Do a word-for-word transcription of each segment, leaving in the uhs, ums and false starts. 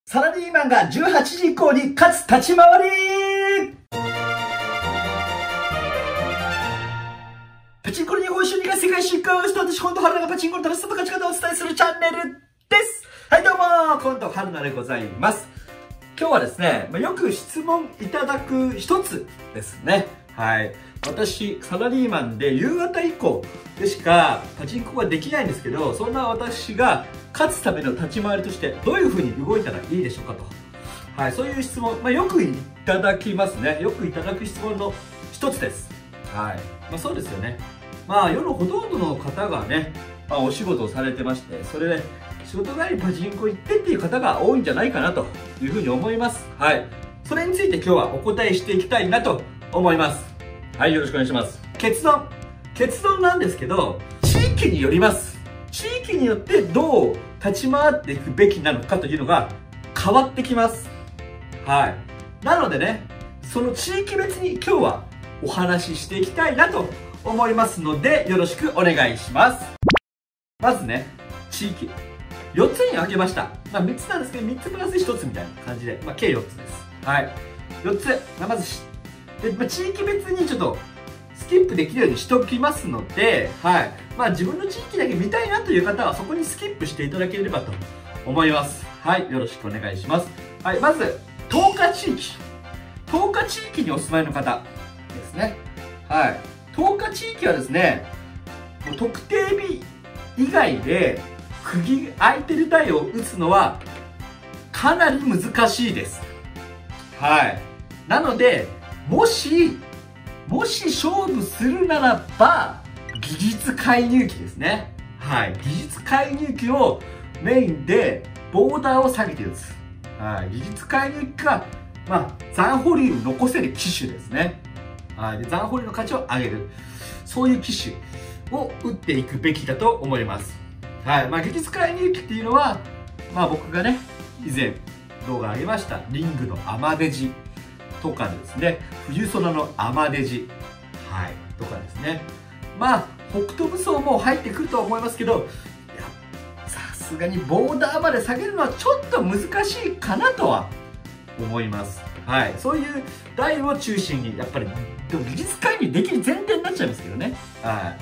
サラリーマンがじゅうはちじ以降に勝つ立ち回り。パチンコの日本一が世界進化をして、私、近藤春菜がパチンコの楽しさと勝ち方をお伝えするチャンネルです。はい、どうも、近藤春菜でございます。今日はですね、まあ、よく質問いただく一つですね。はい。私、サラリーマンで夕方以降でしかパチンコができないんですけど、そんな私が勝つための立ち回りとしてどういう風に動いたらいいでしょうかと。はい、そういう質問、まあ、よくいただきますね。よくいただく質問の一つです。はい。まあ、そうですよね。まあ、世のほとんどの方がね、まあ、お仕事をされてまして、それで仕事帰りパチンコ行ってっていう方が多いんじゃないかなという風に思います。はい。それについて今日はお答えしていきたいなと思います。はい、よろしくお願いします。結論。結論なんですけど、地域によります。地域によってどう立ち回っていくべきなのかというのが変わってきます。はい。なのでね、その地域別に今日はお話ししていきたいなと思いますので、よろしくお願いします。まずね、地域。よっつに分けました。まあみっつなんですけど、みっつプラスひとつみたいな感じで、まあ計よっつです。はい。よっつ。まずし、で、まあ、地域別にちょっとスキップできるようにしておきますので、はい。まあ自分の地域だけ見たいなという方はそこにスキップしていただければと思います。はい。よろしくお願いします。はい。まず、十日地域。十日地域にお住まいの方ですね。はい。十日地域はですね、もう特定日以外で釘空いてる台を打つのはかなり難しいです。はい。なので、もし、もし勝負するならば、技術介入機ですね。はい。技術介入機をメインで、ボーダーを下げて打つ。はい。技術介入機が、まあ、残保留を残せる機種ですね。はい。で、残保留の価値を上げる。そういう機種を打っていくべきだと思います。はい。まあ、技術介入機っていうのは、まあ僕がね、以前動画上げました、リングのアマデジとかですね、冬空のアマデジ、はい、とかですね。まあ、北斗武装も入ってくると思いますけど、さすがにボーダーまで下げるのはちょっと難しいかなとは思います。はい、そういう台を中心に、やっぱり、でも技術介入できる前提になっちゃいますけどね。はい、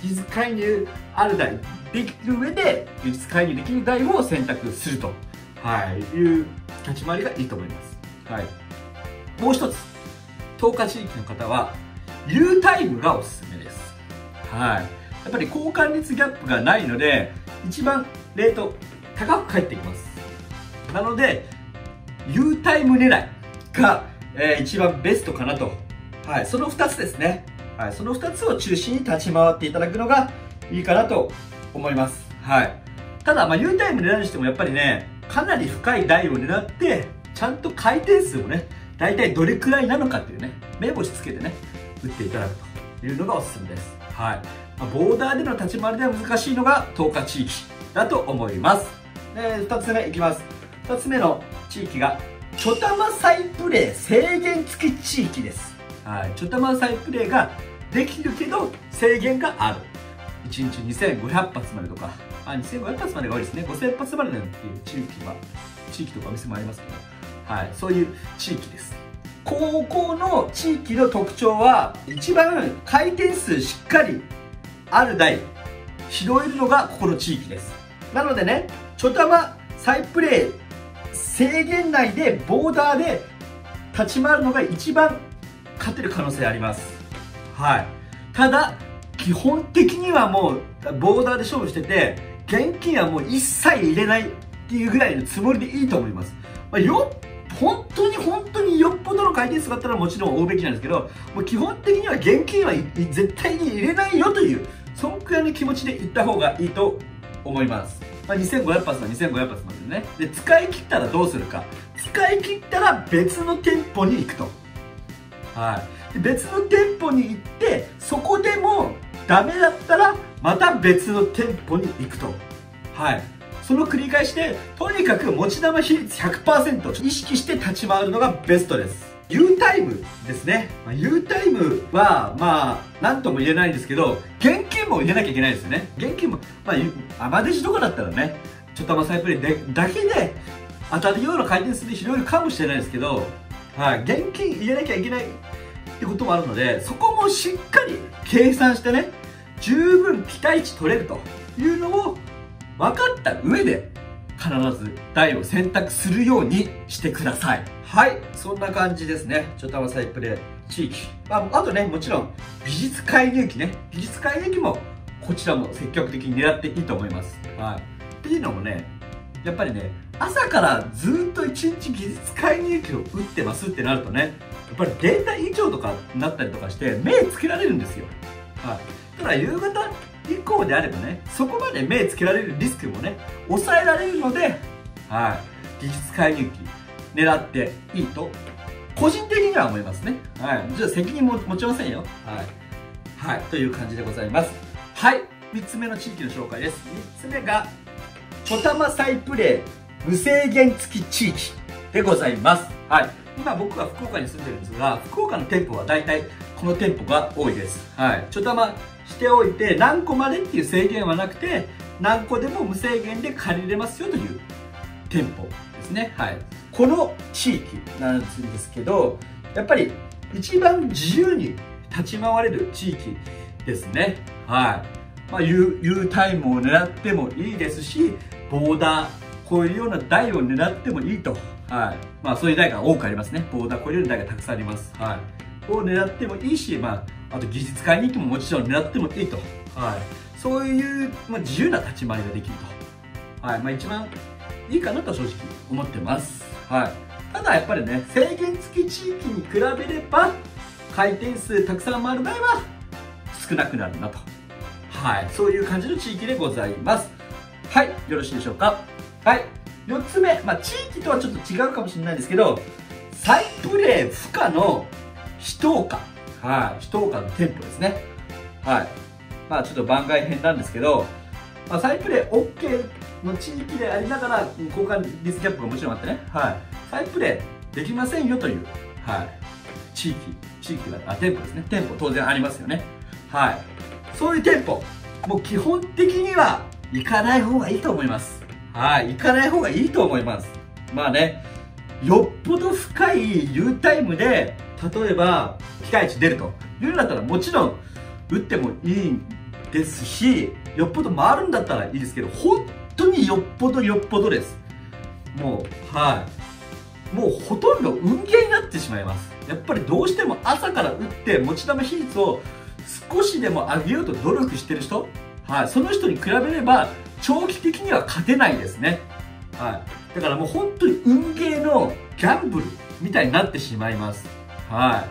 技術介入ある台、できる上で、技術介入できる台を選択すると、はい、いう立ち回りがいいと思います。はい。もう一つ、十日地域の方は、Uタイムがおすすめです。はい。やっぱり交換率ギャップがないので、一番レート高く返ってきます。なので、Uタイム狙いが、えー、一番ベストかなと。はい。その二つですね。はい。その二つを中心に立ち回っていただくのがいいかなと思います。はい。ただ、まあ、Uタイム狙うにしてもやっぱりね、かなり深い台を狙って、ちゃんと回転数をね、大体どれくらいなのかっていうね、目星つけてね、打っていただくというのがおすすめです。はい。まあ、ボーダーでの立ち回りでは難しいのが十日地域だと思います。で、二つ目いきます。二つ目の地域が、ちょたま再プレイ制限付き地域です。はい。ちょたま再プレイができるけど、制限がある。いちにちにせんごひゃく発までとか、あ、にせんごひゃく発までが多いですね。ごせん発までなんていう地域は、地域とかお店もありますけど、はい、そういう地域です。高校の地域の特徴は、一番回転数しっかりある台、拾えるのがここの地域です。なのでね、ちょたま再プレイ制限内でボーダーで立ち回るのが一番勝てる可能性あります。はい。ただ、基本的にはもうボーダーで勝負してて、現金はもう一切入れないっていうぐらいのつもりでいいと思います。まあ、よっ本当に本当によっぽどの回転数があったらもちろん追うべきなんですけど、もう基本的には現金は絶対に入れないよという、そんくらいの気持ちでいった方がいいと思います。まあ、にせんごひゃく発はにせんごひゃく発までね。で、使い切ったらどうするか。使い切ったら別の店舗に行くと。はい。で、別の店舗に行って、そこでもダメだったら、また別の店舗に行くと。はい。その繰り返しで、とにかく持ち玉比率 ひゃくパーセント 意識して立ち回るのがベストです。U タイムですね。U タイムは、まあ、なんとも言えないんですけど、現金も入れなきゃいけないですよね。現金も、まあ、アマデジとかだったらね、ちょっとまあサイプレイでだけで、 当たるような回転数で拾えるかもしれないですけど、はい、現金入れなきゃいけないってこともあるので、そこもしっかり計算してね、十分期待値取れるというのを分かった上で必ず台を選択するようにしてください。はい、そんな感じですね。ちょたまサイプレ地域、まあ、あとね、もちろん美術介入機ね、美術介入機もこちらも積極的に狙っていいと思います。はい、っていうのもね、やっぱりね、朝からずっと一日技術介入機を打ってますってなるとね、やっぱりデータ異常とかになったりとかして目つけられるんですよ。はい、ただ夕方以降であればね、そこまで目つけられるリスクもね抑えられるので、はい、技術介入機狙っていいと個人的には思いますね。はい、じゃあ責任も持ちませんよ。はい、はい、という感じでございます。はい、みっつめの地域の紹介です。みっつめがちょたまサイプレイ無制限付き地域でございます。はい、今僕は福岡に住んでるんですが、福岡の店舗は大体この店舗が多いです。はい、ちょたましておいて何個までっていう制限はなくて、何個でも無制限で借りれますよという店舗ですね。はい、この地域なんですけど、やっぱり一番自由に立ち回れる地域ですね。はい、まあ、U, U タイムを狙ってもいいですし、ボーダー超えるような台を狙ってもいいと。はい、まあそういう台が多くありますね。ボーダー超えるような台がたくさんあります。はい、を狙ってもいいし、まあ、あと技術介入機ももちろん狙ってもいいと。はい、そういう、まあ、自由な立ち回りができると。はい、まあ一番いいかなと正直思ってます。はい、ただやっぱりね、制限付き地域に比べれば回転数たくさん回る場合は少なくなるなと。はい、そういう感じの地域でございます。はい、よろしいでしょうか。はい、よっつめ、まあ、地域とはちょっと違うかもしれないですけど、サイプレイ不可の非等価、はい、非等価の店舗ですね。はい、まあちょっと番外編なんですけど、まあ、サイプレイ OK の地域でありながら交換率ギャップがもちろんあってね、はい、サイプレイできませんよという、はい、地域、地域があ店舗ですね。店舗当然ありますよね。はい、そういう店舗、もう基本的には行かない方がいいと思います。はい、行かない方がいいと思います。まあね、よっぽど深い U タイムで、例えば期待値出るというんだったらもちろん打ってもいいんですし、よっぽど回るんだったらいいですけど、本当によっぽどよっぽどです。もう、はい、もうほとんど運ゲーになってしまいます。やっぱりどうしても朝から打って持ち球比率を少しでも上げようと努力してる人、はい、その人に比べれば長期的には勝てないですね。はい、だからもう本当に運ゲーのギャンブルみたいになってしまいます。はい、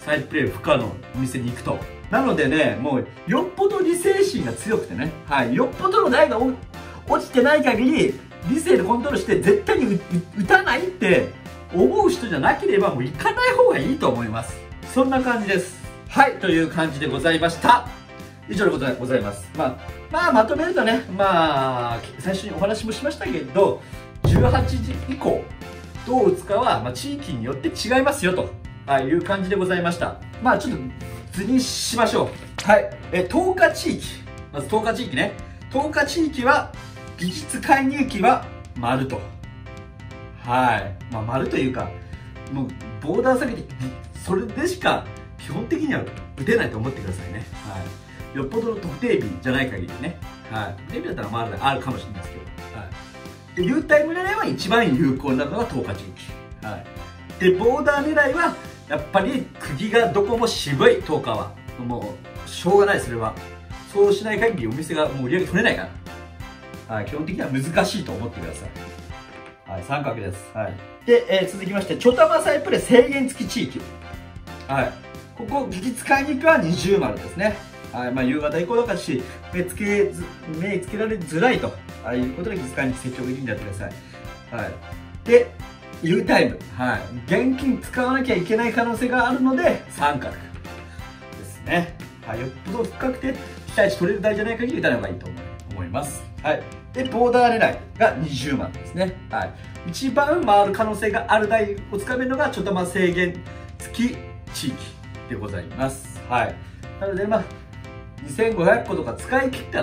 サイプレイ不可のお店に行くと。なのでね、もうよっぽど理性心が強くてね、はい、よっぽどの台が落ちてない限り理性でコントロールして絶対に打たないって思う人じゃなければもう行かない方がいいと思います。そんな感じです。はい、という感じでございました。以上でございます。まあ、まあ、まとめるとね、まあ、最初にお話もしましたけど、じゅうはちじ以降、どう打つかは、まあ、地域によって違いますよと、はい、いう感じでございました。まあ、ちょっと図にしましょう。はい、え、とおか地域。まずとおか地域ね。とおか地域は、技術介入機は丸と。はい。まあ、丸というか、もう、ボーダー下げて、それでしか、基本的には打てないと思ってくださいね。はい。よっぽどの特定日じゃない限りね。はい。特定日だったらまだあるかもしれないですけど。はい。で、U タイム狙いは一番有効なのがとおか地域。はい。で、ボーダー狙いは、やっぱり釘がどこも渋いとおかは。もう、しょうがない、それは。そうしない限りお店がもう売り上げ取れないから。はい。基本的には難しいと思ってください。はい。三角です。はい。で、えー、続きまして、ちょたまサイプレイ制限付き地域。はい。ここ、技術介入は二重丸ですね。はい。まあ、夕方以降だからし、目つけず、目つけられづらいと。ああいうことで技術介入積極的にやってください。はい。で、U タイム。はい。現金使わなきゃいけない可能性があるので、三角ですね。はい。よっぽど深くて、期待値取れる台じゃない限り打たない方がいいと思います。はい。で、ボーダー狙いが二重丸ですね。はい。一番回る可能性がある台をつかめるのが、ちょたま制限付き地域でございます。はい。なので、まあ、にせんごひゃっことか使い切ったら、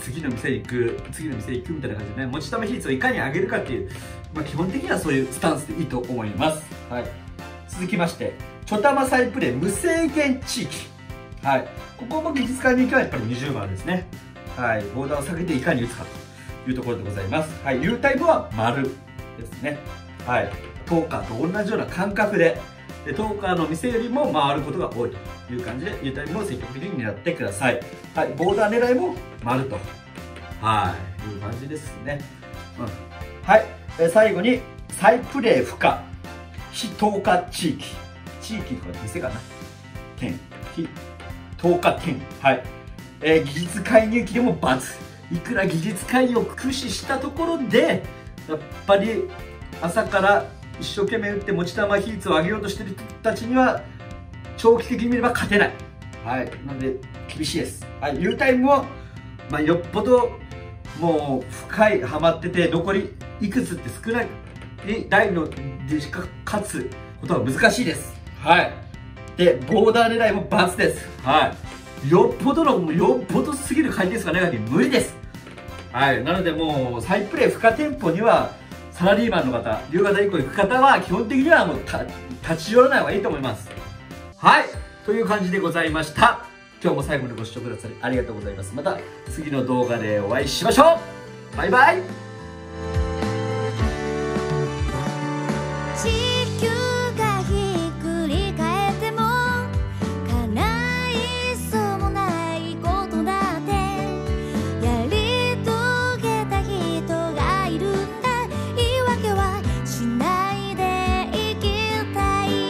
次の店行く、次の店行くみたいな感じでね、持ち球比率をいかに上げるかっていう、まあ、基本的にはそういうスタンスでいいと思います。はい。続きまして、ちょたま再プレイ無制限地域。はい。ここも技術解明機はやっぱりにじゅうまんですね。はい。ボーダーを下げていかに打つかというところでございます。はい。U タイプは丸ですね。はい。トーカーと同じような感覚で、でトーカーの店よりも回ることが多いという感じで U タイプも積極的に狙ってください。はい。ボーダー狙いも丸と。はい。いう感じですね。うん。はい。え最後に、再プレイ不可。非投下地域。地域とか店かな。点。非投下点。はい。えー、技術介入機でも×。いくら技術介入を駆使したところで、やっぱり朝から一生懸命打って持ち球比率を上げようとしている人たちには、長期的に見れば勝てない。はい。なので、厳しいです。はい。U タイムも、まあ、よっぽど、もう、深い、ハマってて、残りいくつって少ない。台のでしか勝つことは難しいです。はい。で、ボーダー狙いも×です。はい。よっぽどの、よっぽどすぎる回転数がない限り無理です。はい。なのでもう、再プレイ不可店舗には、サラリーマンの方、夕方以降行く方は、基本的にはもう立ち寄らない方がいいと思います。はい。という感じでございました。今日も最後までご視聴くださりありがとうございます。また次の動画でお会いしましょう。バイバイ。